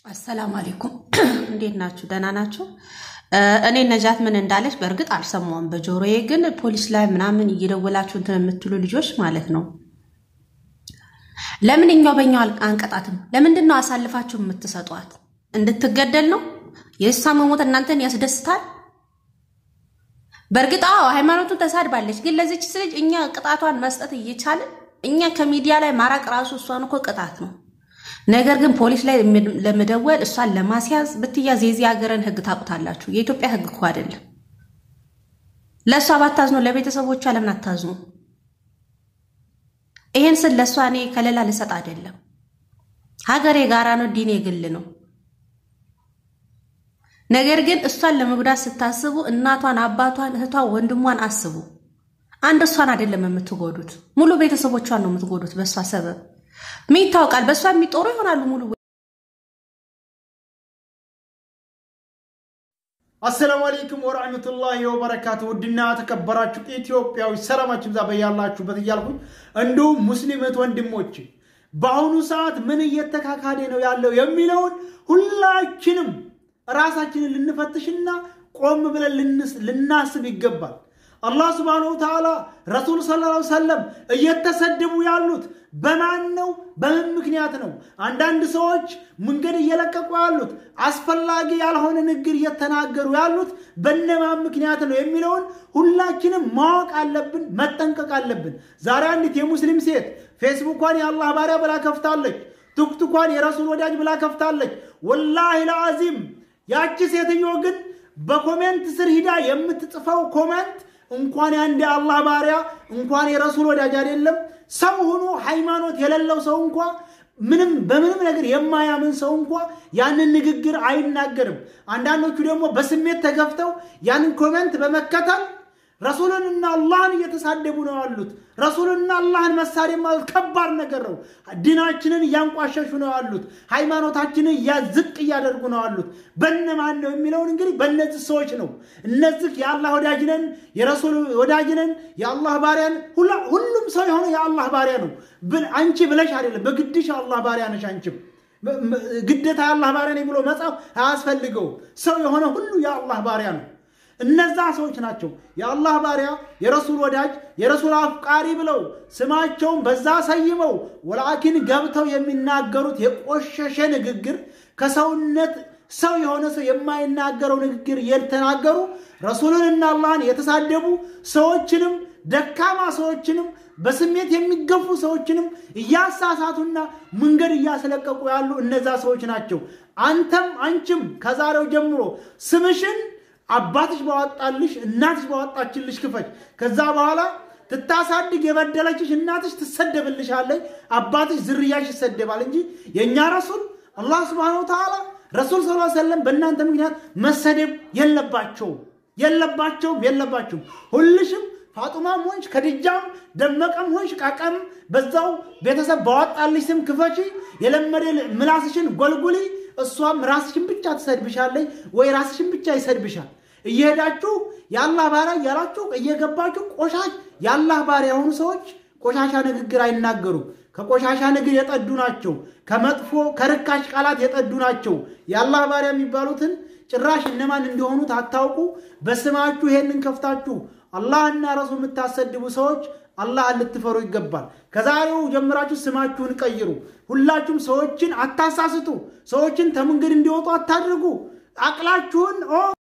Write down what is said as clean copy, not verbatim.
السلام عليكم እንዴት ናችሁ ደህና ናችሁ እኔ ነጃት ምን እንዳለች በርግጥ አልሰማውም በጆሮዬ ግን ፖሊስ ላይ ምናምን እየደወላችሁ እንትን የምትሉ ልጆች ማለት ነው ለምንኛው በእኛው አንቀጣትም ለምንድነው አሳልፋችሁ የምትሰጧት እንድትገደል ነው የሷ መሞት እናንተን ያስደስታል በርግጥ ሃይማኖቱን ተሳድባለች ግን ለዚች ልጅ እኛ ቅጣቷን መስጠት እየቻልን እኛ ከሚዲያ ላይ ማራቅ ራሱ እሷን እኮ ቅጣት ነው ነገር ግን ፖሊስ ላይ ለመደወል እሷን ለማስያዝ በትያዝ የዚህ ሀገርን ህግ ታቁታላችሁ የኢትዮጵያ ህግ እኮ አይደለም ለሷ ባታዝኑ ለቤተሰቦቿ ለምን አታዝኑ ይሄን ስለሷ እኔ ከለላ ልሰጥ አይደለም ሀገሬ ጋራ ነው ዲኔ ግል ነው ነገር ግን እሷን ለመጉዳት ስታስቡ እናቷን አባቷን እህቷን ወንድሟን አስቡ አንድ እሷን አይደለም የምትጎዱት ሙሉ ቤተሰቦቿን ነው የምትጎዱት በሷ ሰበብ ሚታውቃል በሷ የሚጦሩ ይሆናሉ ሙሉ السلام عليكم ورحمة الله وبركاته ودنا تكبراتكم ኢትዮጵያዊ ሰላማችሁ ዛ በያላችሁ በትያልኩኝ እንዶ ሙስሊማት ወንድሞች በአሁኑ ሰዓት ምን እየተካካደ ነው ያለው የሚለውን ሁላችንም ራሳችንን ልንፈትሽና ቆም ብለን ልናስብ ይገባል الله سبحانه وتعالى رسول صلى الله عليه وسلم እየተሰደቡ ያሉት በማን ነው በምን ምክንያት ነው አንዳንድ ሰዎች መንገድ እየለቀቁ ያሉት አስፈላጊ ያልሆነ ንግግር እየተናገሩ ያሉት በእነማን ምክንያት ነው የሚለውን ሁላችንም ማወቅ አለብን መጠንቀቅ አለብን ዛሬ አንዲት የሙስሊም ሴት ፌስቡክዋን የአላህ ባሪያ ብላ ከፍታለች ቲክቶክዋን የረሱል ወዳጅ ብላ ከፍታለች ወላሂ ለአዚም ያቺ ሴትዮ ግን በኮሜንት ስር ሂዳ የምትጽፈው ኮሜንት እንኳን ያንዲ አላህ ባሪያ እንኳን የረሱል ወዳጅ አይደለም ሰው ሆኖ ሃይማኖት የሌለው ሰው እንኳን በምንም ነገር የማያምን ሰው እንኳን ያንን ንግግር አይናገርም አንዳንዶቹ ደግሞ በስሜት ተገፍተው ያንን ኮሜንት በመከተል ረሱልና አላህን እየተሳደቡ ነው ያሉት ረሱልና አላህን መሳደብ ማለት ከባድ ነገር ነው ዲናችንን ያንቋሸሹ ነው ያሉት ሃይማኖታችንን ያዝቅ ያደርጉ ነው ያሉት በእነማን ነው የሚለውን እንግዲህ በእነዚህ ሰዎች ነው እነዚህ የአላህ ወዳጅነን የረሱል ወዳጅነን የአላህ ባሪያን ሁሉም ሰው የሆነ የአላህ ባሪያ ነው አንቺ ብለሽ አይደለም በግድሽ አላህ ባሪያ ነሽ አንቺ ግዴታ የአላህ ባሪያ ነኝ ብሎ መጻፍ አያስፈልገው ሰው የሆነ ሁሉ የአላህ ባሪያ ነው እነዛ ሰዎች ናቸው የአላህ ባሪያ የረሱል ወዳጅ የረሱል አፍቃሪ ብለው ስማቸውን በዛ ሰይመው ወላኪን ገብተው የሚናገሩት የቆሸሸ ንግግር ከሰውነት ሰው የሆነ ሰው የማይናገረው ንግግር የተናገሩ ረሱልንና አላህን የተሳደቡ ሰዎችንም ደካማ ሰዎችንም በስሜት የሚገፉ ሰዎችንም ያሳሳቱና መንገድ ያስለቀቁ ያሉ እነዛ ሰዎች ናቸው አንተም አንቺም ከዛሬው ጀምሮ ስምሽን አባትሽ ባወጣልሽ እናትሽ ባወጣችልሽ ክፈች ከዛ በኋላ ተታሳድግ የበደለችሽ እናትሽ ተሰደብልሻለች አባትሽ ዝርያሽ ይሰደባል እንጂ የኛ ረሱል አላህ Subhanahu Wa Ta'ala ረሱል ሰለላሁ ዐለይሂ ወሰለም በእናንተ ምክንያት መሰደብ የለባቸው ሁልሽም ፋጡማም ሆንሽ ከድጃም ደመቀም ሆንሽ ቃቀም በዛው ቤተሰብ ባወጣልሽ ስም ክፈቺ የለመደ ምላስሽን ጎልጉሊ እሷም ራስሽን ብቻ ተሰድብሻለች ወይ ራስሽን ብቻ ይሰድብሻል እየሄዳችሁ ያላህ ባሪያ ያላችሁ እየገባችሁ ቆሻሽ ያላህ ባሪያ ሆኑ ሰዎች ቆሻሻ ንግግር አይናገሩ ከቆሻሻ ንግግር የጠዱ ናቸው ከመጥፎ ከርካሽ ቃላት የጠዱ ናቸው ያላህ ባሪያ የሚባሉትን ጭራሽ እነማን እንደሆኑ ታጣውቁ በስማችሁ ይሄንን ከፍታችሁ አላህና ረሱል የምታሰድቡ ሰዎች አላህ ልትፈሩ ይገባል ከዛሬው ጀምራችሁ ስማችሁን ቀይሩ ሁላችሁም ሰዎችን አታሳስቱ ሰዎችን ተመንገድ እንዲወጡ አታድርጉ አቅላችሁን